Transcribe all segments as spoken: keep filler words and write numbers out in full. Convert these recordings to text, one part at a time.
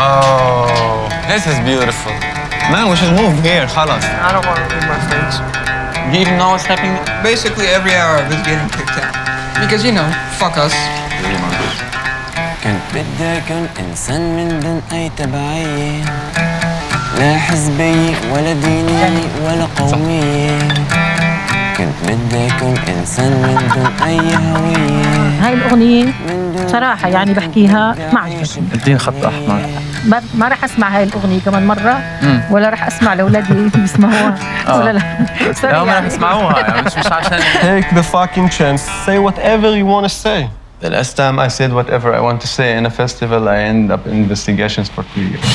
Oh, this is beautiful. Man, we should move here, خلاص. I don't want to leave my friends. Do you even know what's happening? Basically, every Arab is getting kicked out. Because, you know, fuck us. Pretty much. كنت بدي أكون إنسان من دون أي تبعية لا حزبية ولا دينية ولا قومية كنت بدي أكون إنسان من دون أي هوية. هاي الأغنية صراحة يعني بحكيها ما عجبتني. الدين خط أحمر. ما راح أسمع هاي الأغنية كمان مرة ولا راح أسمع لأولادي يسمعوها ولا لا. لا ما راح يسمعوها يعني مش مش عشان. Take the fucking chance. Say whatever you want to say. The last time I said whatever I want to say in a festival, I end up in investigations for two years.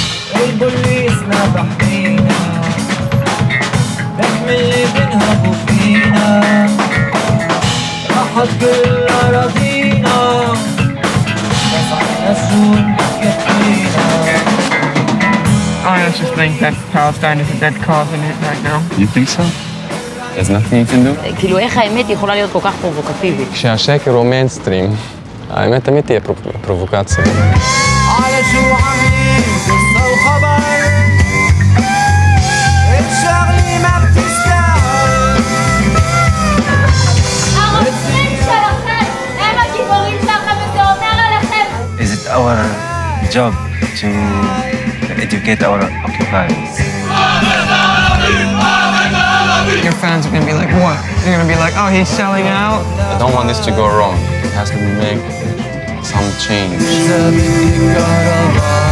I just think that Palestine is a dead cause in it right now. You think so? There's nothing you can do? כאילו איך האמת יכולה להיות כל כך פרובוקטיבית? כשהשקר הוא מיינסטרים, האמת תמיד תהיה פרובוקציה. Is it our job to educate our occupiers? Your fans are gonna be like, what? They're gonna be like, oh, he's selling out? I don't want this to go wrong. It has to make some change.